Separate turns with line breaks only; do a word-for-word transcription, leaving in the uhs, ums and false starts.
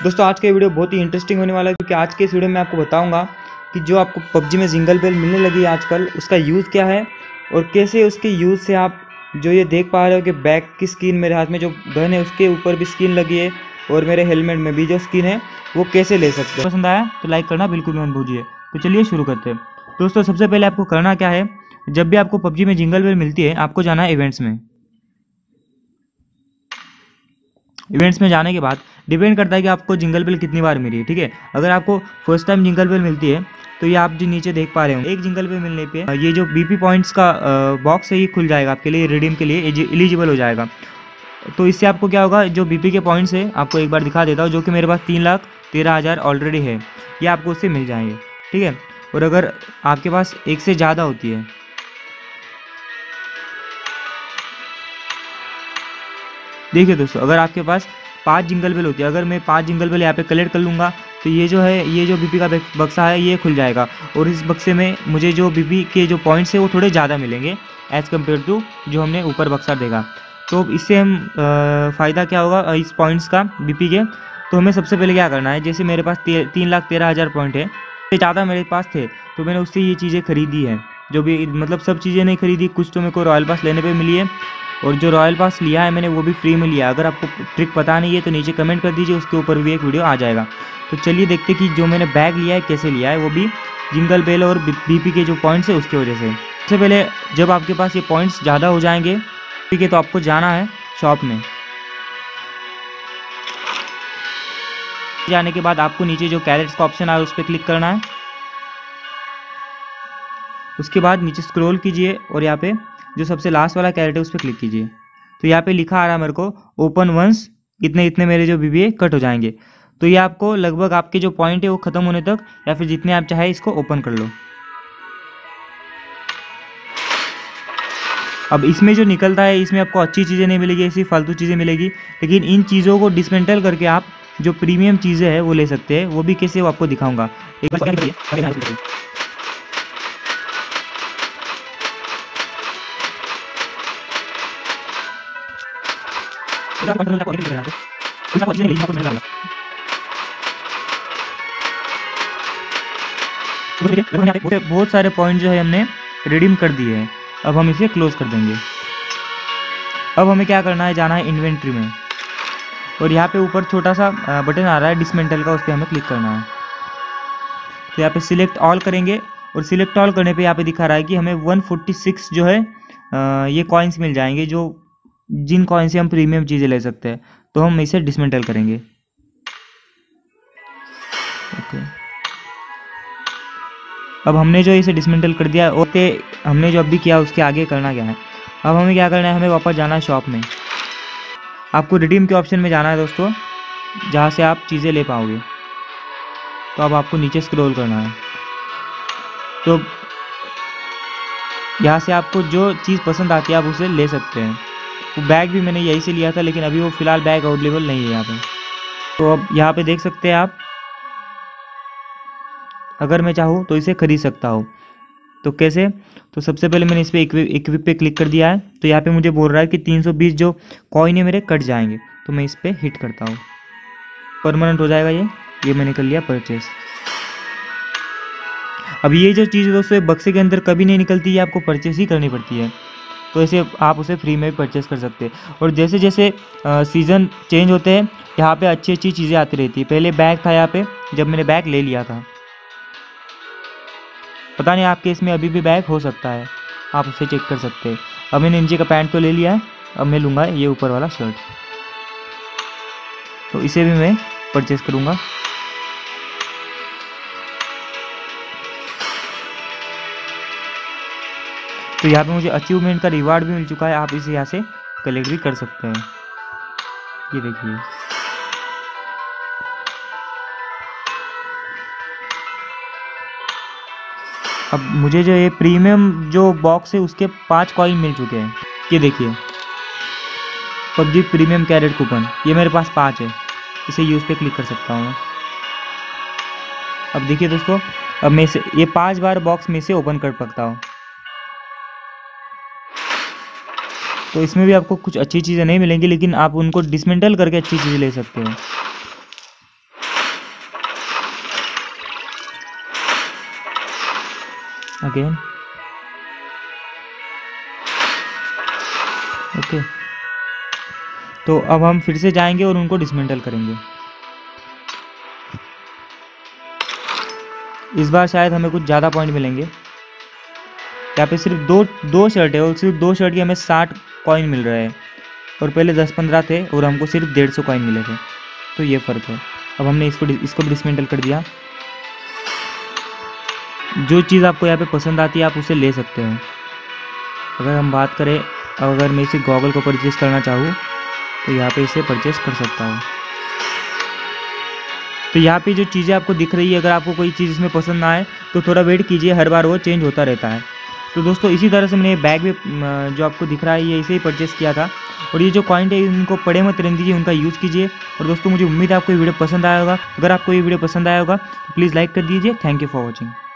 दोस्तों आज का वीडियो बहुत ही इंटरेस्टिंग होने वाला है, क्योंकि आज के इस वीडियो में आपको बताऊंगा कि जो आपको पबजी में जिंगल बेल मिलने लगी है आजकल, उसका यूज़ क्या है और कैसे उसके यूज़ से आप जो ये देख पा रहे हो कि बैक की स्किन मेरे हाथ में जो गन है उसके ऊपर भी स्किन लगी है और मेरे हेलमेट में भी जो स्किन है वो कैसे ले सकते हैं। पसंद आया तो लाइक करना बिल्कुल मत भूलिए। तो चलिए शुरू करते हैं। दोस्तों सबसे पहले आपको करना क्या है, जब भी आपको पबजी में जिंगल बेल मिलती है आपको जाना है इवेंट्स में। इवेंट्स में जाने के बाद डिपेंड करता है कि आपको जिंगल बेल कितनी बार मिली है। ठीक है, अगर आपको फर्स्ट टाइम जिंगल बेल मिलती है तो ये आप जो नीचे देख पा रहे हो, एक जिंगल बेल मिलने पे ये जो बीपी पॉइंट्स का बॉक्स है ये खुल जाएगा, आपके लिए रिडीम के लिए एलिजिबल हो जाएगा। तो इससे आपको क्या होगा, जो बीपी के पॉइंट्स है आपको एक बार दिखा देता हूँ, जो कि मेरे पास तीन लाख तेरह हज़ार ऑलरेडी है, ये आपको उससे मिल जाएंगे। ठीक है, और अगर आपके पास एक से ज़्यादा होती है, देखिए दोस्तों, अगर आपके पास पांच जिंगल बेल होती है, अगर मैं पांच जिंगल बेल यहाँ पे कलेक्ट कर लूँगा तो ये जो है ये जो बीपी का बक्सा है ये खुल जाएगा, और इस बक्से में मुझे जो बीपी के जो पॉइंट्स है वो थोड़े ज़्यादा मिलेंगे एज़ कम्पेयर टू जो हमने ऊपर बक्सा देखा। तो इससे हम फ़ायदा क्या होगा इस पॉइंट्स का बीपी के, तो हमें सबसे पहले क्या करना है, जैसे मेरे पास तीन लाख तेरह हज़ार पॉइंट है, इससे ज़्यादा मेरे पास थे तो मैंने उससे ये चीज़ें खरीदी है, जो भी मतलब सब चीज़ें नहीं खरीदी, कुछ तो मेरे को रॉयल पास लेने पे मिली है, और जो रॉयल पास लिया है मैंने वो भी फ्री में लिया। अगर आपको ट्रिक पता नहीं है तो नीचे कमेंट कर दीजिए, उसके ऊपर भी एक वीडियो आ जाएगा। तो चलिए देखते कि जो मैंने बैग लिया है कैसे लिया है, वो भी जिंगल बेल और बीपी के जो पॉइंट्स है उसकी वजह से। सबसे पहले जब आपके पास ये पॉइंट्स ज़्यादा हो जाएंगे ठीक है, तो आपको जाना है शॉप में। जाने के बाद आपको नीचे जो कैरेट्स का ऑप्शन है उस पर क्लिक करना है। उसके बाद नीचे स्क्रॉल कीजिए और यहाँ पे जो सबसे लास्ट वाला कैरेट है उस पर क्लिक कीजिए। तो यहाँ पे लिखा आ रहा है मेरे को ओपन वंस, इतने इतने मेरे जो बीबी कट हो जाएंगे। तो ये आपको लगभग आपके जो पॉइंट है वो खत्म होने तक या फिर जितने आप चाहे इसको ओपन कर लो। अब इसमें जो निकलता है इसमें आपको अच्छी चीज़ें नहीं मिलेगी, ऐसी फालतू चीज़ें मिलेगी, लेकिन इन चीज़ों को डिसमेंटल करके आप जो प्रीमियम चीज़ें हैं वो ले सकते हैं। वो भी कैसे वो आपको दिखाऊंगा। एक बार बहुत सारे पॉइंट जो है हमने रिडीम कर दिए हैं। अब हम इसे क्लोज कर देंगे। अब हमें क्या करना है, जाना है इन्वेंट्री में, और यहाँ पे ऊपर छोटा सा बटन आ रहा है डिसमेंटल का, उस पर हमें क्लिक करना है। तो यहाँ पे सिलेक्ट ऑल करेंगे, और सिलेक्ट ऑल करने पे यहाँ पे दिखा रहा है कि हमें एक सौ छियालीस जो है ये कॉइन्स मिल जाएंगे, जो जिन कॉइन से हम प्रीमियम चीज़ें ले सकते हैं। तो हम इसे डिसमेंटल करेंगे। ओके, अब हमने जो इसे डिसमेंटल कर दिया और ते हमने जो अब भी किया उसके आगे करना क्या है। अब हमें क्या करना है, हमें वापस जाना है शॉप में। आपको रिडीम के ऑप्शन में जाना है दोस्तों, जहाँ से आप चीज़ें ले पाओगे। तो अब आपको नीचे स्क्रॉल करना है, तो यहाँ से आपको जो चीज़ पसंद आती है आप उसे ले सकते हैं। वो बैग भी मैंने यहीं से लिया था, लेकिन अभी वो फ़िलहाल बैग अवेलेबल नहीं है यहाँ पे। तो अब यहाँ पे देख सकते हैं आप, अगर मैं चाहूँ तो इसे खरीद सकता हूँ। तो कैसे, तो सबसे पहले मैंने इस पर इक्विप इक्विप पे क्लिक कर दिया है। तो यहाँ पे मुझे बोल रहा है कि तीन सौ बीस जो कॉइन है मेरे कट जाएंगे। तो मैं इस पर हिट करता हूँ, परमानेंट हो जाएगा ये ये मैंने कर लिया परचेस। अब ये जो चीज़ दोस्तों बक्से के अंदर कभी नहीं निकलती, ये आपको परचेस ही करनी पड़ती है। तो ऐसे आप उसे फ्री में भी परचेस कर सकते हैं। और जैसे जैसे सीज़न चेंज होते हैं यहाँ पे अच्छी अच्छी चीज़ें आती रहती है। पहले बैग था यहाँ पे, जब मैंने बैग ले लिया था, पता नहीं आपके इसमें अभी भी बैग हो सकता है, आप उसे चेक कर सकते हैं। अब मैंने नीचे का पैंट तो ले लिया है, अब मैं लूँगा ये ऊपर वाला शर्ट, तो इसे भी मैं परचेस करूँगा। तो यहाँ पे मुझे अचीवमेंट का रिवार्ड भी मिल चुका है, आप इसे यहाँ से कलेक्ट भी कर सकते हैं। ये देखिए, अब मुझे जो ये प्रीमियम जो बॉक्स है उसके पाँच कॉइन मिल चुके हैं। ये देखिए, पबजी प्रीमियम कैरेट कूपन, ये मेरे पास पाँच है, इसे यूज़ पे क्लिक कर सकता हूँ। अब देखिए दोस्तों, अब मैं इसे ये पाँच बार बॉक्स में से ओपन कर सकता हूँ। तो इसमें भी आपको कुछ अच्छी चीज़ें नहीं मिलेंगी, लेकिन आप उनको डिसमेंटल करके अच्छी चीज़ें ले सकते हो। अगेन। ओके, तो अब हम फिर से जाएंगे और उनको डिसमेंटल करेंगे। इस बार शायद हमें कुछ ज़्यादा पॉइंट मिलेंगे। यहाँ पे सिर्फ दो दो शर्ट है और सिर्फ दो शर्ट के हमें साठ कॉइन मिल रहे हैं और पहले दस पंद्रह थे और हमको सिर्फ डेढ़ सौ कॉइन मिले थे। तो ये फ़र्क है। अब हमने इसको इसको भी डिसमेंटल कर दिया। जो चीज़ आपको यहाँ पे पसंद आती है आप उसे ले सकते हो। अगर हम बात करें, अगर मैं इसे गॉगल को परचेज़ करना चाहूँ तो यहाँ पे इसे परचेज़ कर सकता हूँ। तो यहाँ पे जो चीज़ें आपको दिख रही है, अगर आपको कोई चीज़ इसमें पसंद ना आए तो थोड़ा वेट कीजिए, हर बार वो चेंज होता रहता है। तो दोस्तों इसी तरह से मैंने बैग भी जो आपको दिख रहा है ये इसे ही परचेज़ किया था। और ये जो कॉइन है इनको पड़े मत रहने दीजिए, उनका यूज़ कीजिए। और दोस्तों मुझे उम्मीद है आपको ये वीडियो पसंद आया होगा। अगर आपको ये वीडियो पसंद आया होगा तो प्लीज़ लाइक कर दीजिए। Thank you for watching.